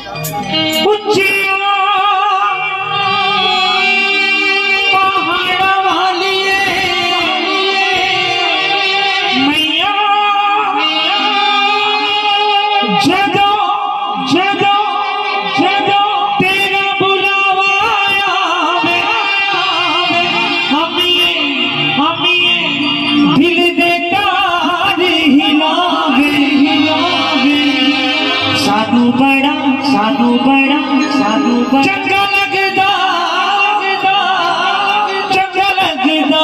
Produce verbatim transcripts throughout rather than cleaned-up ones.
चंगा लगदा चंगा लगदा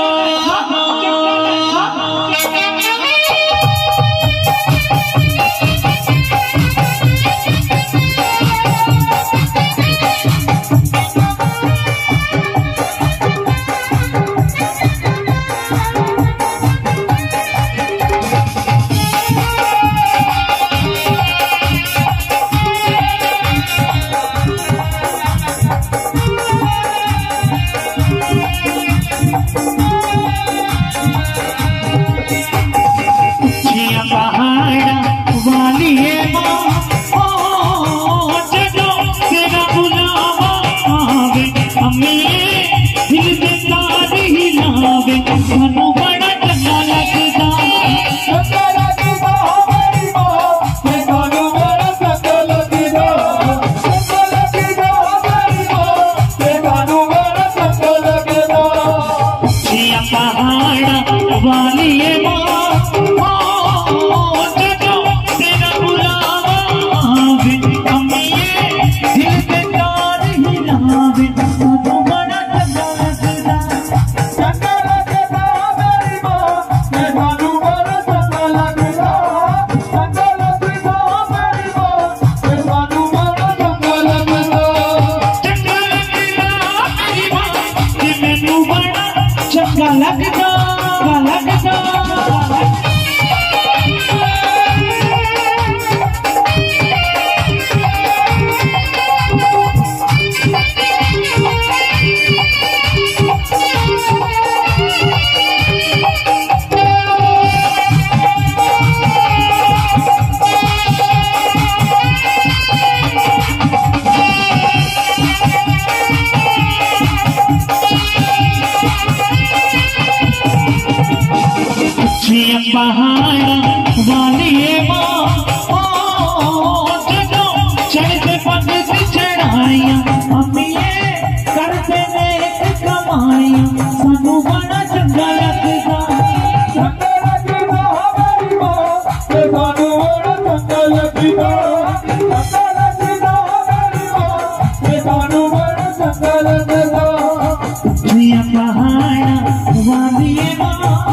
पहाड़ा वाली माँ चढ़ते पगती चढ़ाइया अम्मीए करते नेक कमाइया सानू बड़ा चंगा लगदा चंगा लगदा हमारी माँ ते सानू बड़ा चंगा लगदा चंगा लगदा हमारी माँ ते सानू बड़ा चंगा लगदा जिया पहाड़ा वाली माँ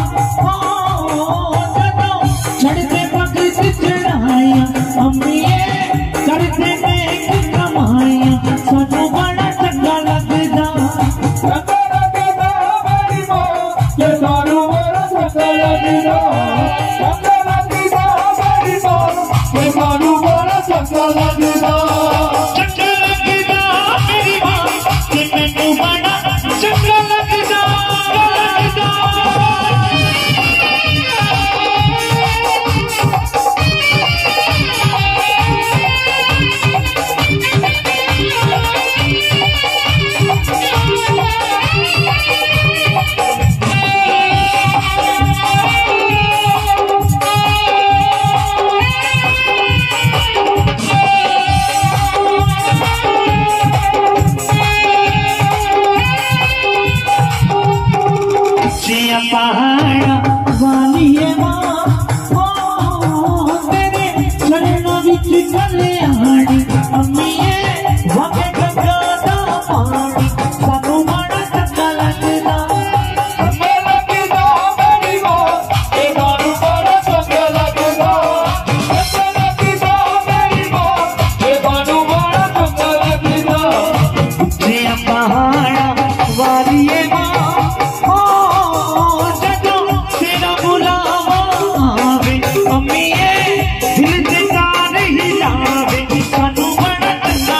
चढ़ते पगती चढ़ाइया अम्मीए करते नेक कमाइया सानू बड़ा चंगा लगदा चंगा लगदा हमारी माँ ते सानू बड़ा चंगा लगदा चंगा लगदा हमारी माँ ते सानू बड़ा चंगा लगदा चंगा लगदा मेरी माँ ते मैनू बड़ा चंगा लगदा पहाड़ा वाली माँ तेरे चरणों विच कल्याणी अम्मीए वगे गंगा दा पानी सानू बड़ा चंगा लगदा चंगा लगदा मेरी माँ ते सानू बड़ा चंगा लगदा चंगा लगदा मेरी माँ ते सानू बड़ा चंगा लगदा जिया पहाड़ा वाली माँ अम्मीए दिल दे तार हिलावे सानू बड़ा चंगा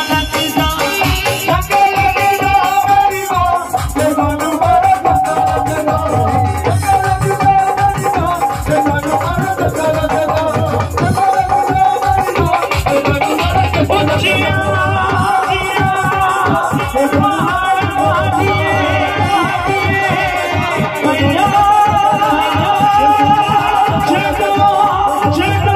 चेक लो चेक